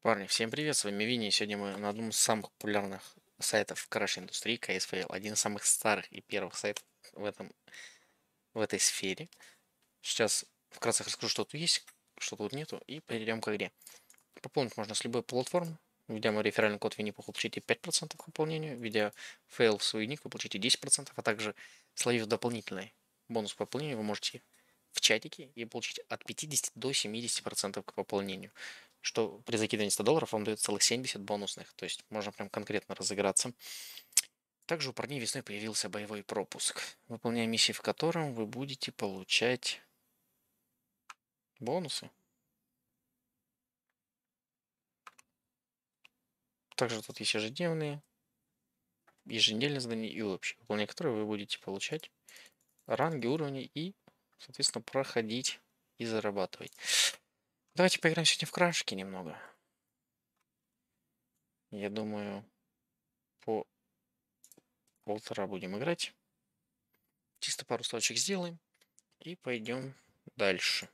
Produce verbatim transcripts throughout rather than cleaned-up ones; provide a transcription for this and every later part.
Парни, всем привет, с вами Вини. Сегодня мы на одном из самых популярных сайтов краш индустрии, кей эс эф эл, один из самых старых и первых сайтов в этом, в этой сфере. Сейчас вкратце расскажу, что тут есть, что тут нету, и перейдем к игре. Пополнить можно с любой платформы. Введя мой реферальный код Винни вы получите пять процентов к пополнению. Введя фейл в свой ник, вы получите десять процентов, а также словив дополнительный бонус к пополнению, вы можете в чатике и получить от пятидесяти до семидесяти процентов к пополнению. Что при закидывании ста долларов вам дает целых семьдесят бонусных. То есть можно прям конкретно разыграться. Также у парней весной появился боевой пропуск, выполняя миссии в котором вы будете получать бонусы. Также тут есть ежедневные, еженедельные задания и общие, выполняя которые вы будете получать ранги, уровни и, соответственно, проходить и зарабатывать. Давайте поиграем сегодня в крашки немного. Я думаю, по полтора будем играть. Чисто пару ставочек сделаем и пойдем дальше.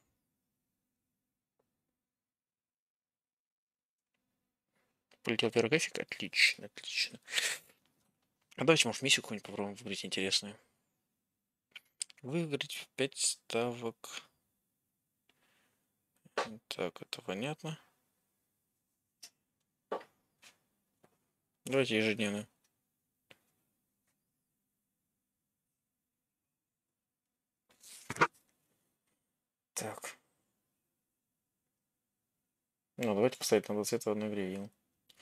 Полетел первый график. Отлично, отлично. А давайте, может, миссию какую-нибудь попробуем выбрать интересную. Выиграть пять ставок. Так, это понятно. Давайте ежедневную. Так. Ну, давайте поставить на двадцать в одной гривен.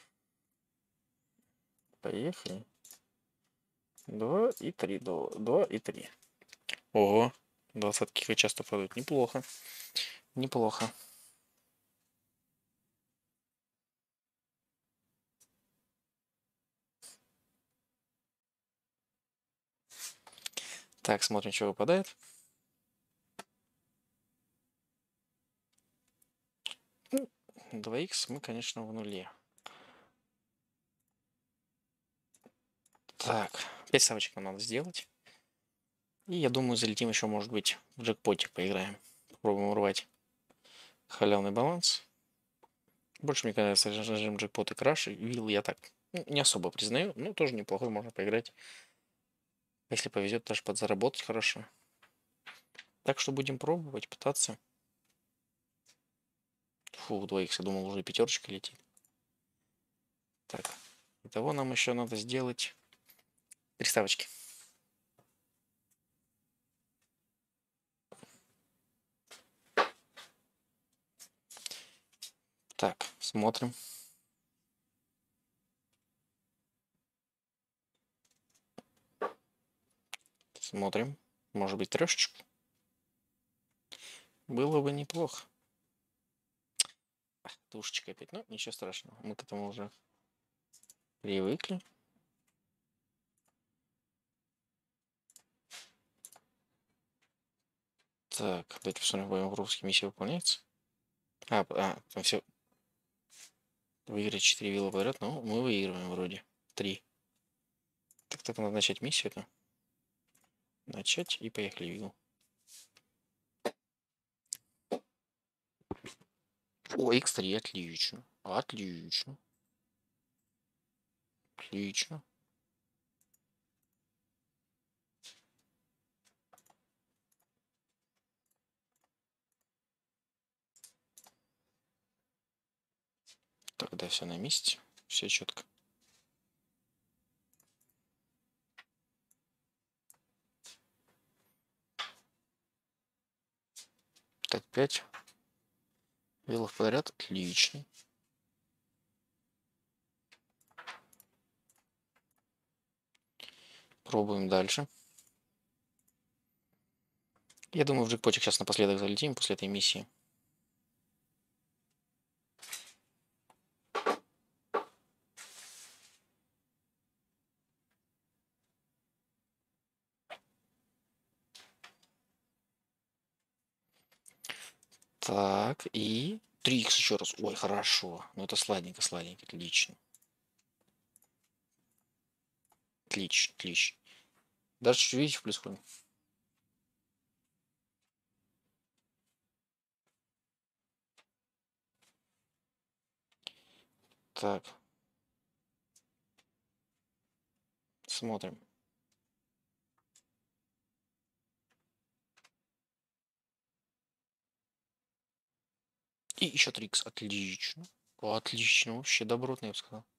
Поехали. Два и три. Два и три. Ого. Двадцатки часто падают. Неплохо. Неплохо. Так, смотрим, что выпадает. два икс мы, конечно, в нуле. Так, пять ставочек нам надо сделать. И я думаю, залетим еще, может быть, в джекпоте поиграем. Попробуем урвать халявный баланс. Больше мне кажется режим джекпот и краш. Вилл я так ну, не особо признаю, но тоже неплохой, можно поиграть. Если повезет, даже подзаработать хорошо. Так что будем пробовать, пытаться. Фу, два икс, я думал, уже пятерочка летит. Так, итого нам еще надо сделать три ставочки. Так, смотрим. Смотрим. Может быть, трешечку? Было бы неплохо. Тушечка опять. Ну, ничего страшного. Мы к этому уже привыкли. Так, давайте посмотрим, в русский миссия выполняется. А, а, там все. Выиграть четыре вилла подряд. Ну, мы выигрываем вроде. три. Так, так надо начать миссию эту. Начать и поехали вилл. О, икс три, отлично. Отлично. Отлично. Тогда все на месте. Все четко. Так, пять виллов подряд. Отлично. Пробуем дальше. Я думаю, в джекпотик сейчас напоследок залетим после этой миссии. Так, и три икс еще раз. Ой, хорошо. Ну это сладенько, сладенько. Отлично. Отлично, отлично. Даже чуть видите в плюс ходим. Так. Смотрим. И еще три икс. Отлично. Отлично. Вообще добротно, я бы сказал.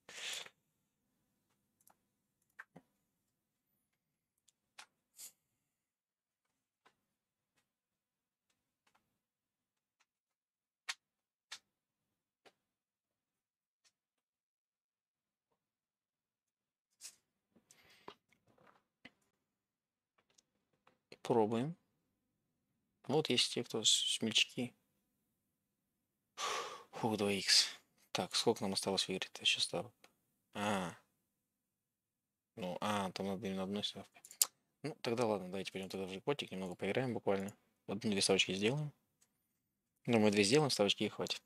Пробуем. Вот есть те, кто смельчаки. Фух, два икс. Так, сколько нам осталось выиграть? Я сейчас ставлю. А. Ну, а, там надо именно одной ставкой. Ну, тогда ладно, давайте пойдем тогда в джекпотик, немного поиграем буквально. Одну-две ставочки сделаем. Думаю, две сделаем, ставочки и хватит.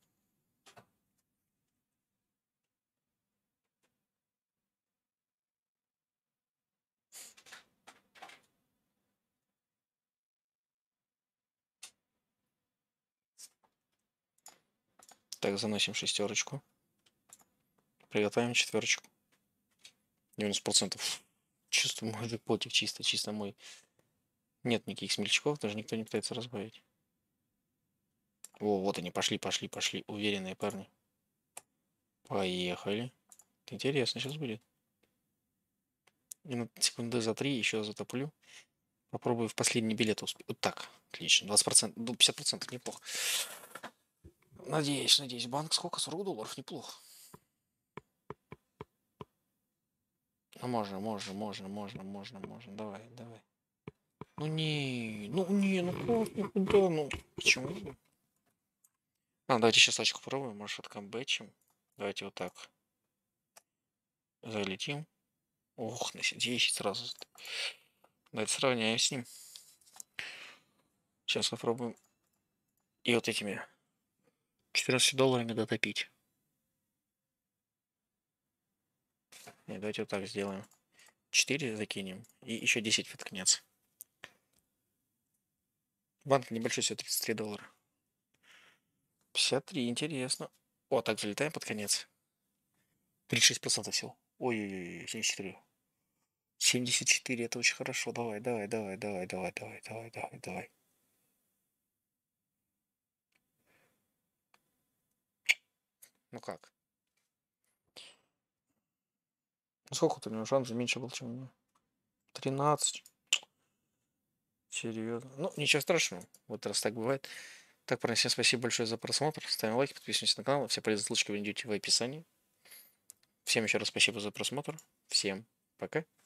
Так, заносим шестерочку. Приготовим четверочку. девяносто процентов. Чисто мой джекпотик, чисто, чисто мой. Нет никаких смельчаков, даже никто не пытается разбавить. О, вот они, пошли, пошли, пошли. Уверенные парни. Поехали. Интересно сейчас будет. Минут секунды за три еще затоплю. Попробую в последний билет успеть. Вот так. Отлично. двадцать процентов. Ну, пятьдесят процентов неплохо. Надеюсь, надеюсь. Банк сколько? сорок долларов. Неплохо. Ну, можно, можно, можно, можно, можно, можно. Давай, давай. Ну не, ну не, ну как, ну куда, ну почему? А, давайте сейчас очку попробуем, может откамбэчим. Давайте вот так. Залетим. Ох, на десять сразу. Давайте сравняем с ним. Сейчас попробуем. И вот этими четырнадцать долларами дотопить. Нет, давайте вот так сделаем. четыре закинем. И еще десять под конец. Банк небольшой, всего тридцать три доллара. пятьдесят три, интересно. О, так залетаем под конец. тридцать шесть процентов всего. Ой-ой-ой, семьдесят четыре. семьдесят четыре, это очень хорошо. Давай, давай, давай, давай, давай, давай, давай, давай, давай. Ну как? Ну сколько-то у него шансов меньше был, чем у меня. тринадцать. Серьезно. Ну, ничего страшного. Вот раз так бывает. Так, парни, всем спасибо большое за просмотр. Ставим лайки, подписываемся на канал. Все полезные ссылочки вы найдете в описании. Всем еще раз спасибо за просмотр. Всем пока.